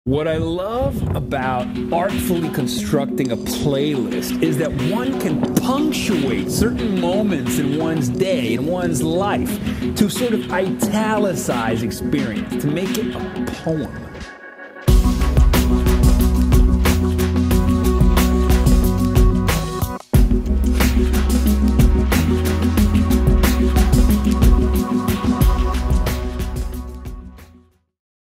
What I love about artfully constructing a playlist is that one can punctuate certain moments in one's day, in one's life, to sort of italicize experience, to make it a poem.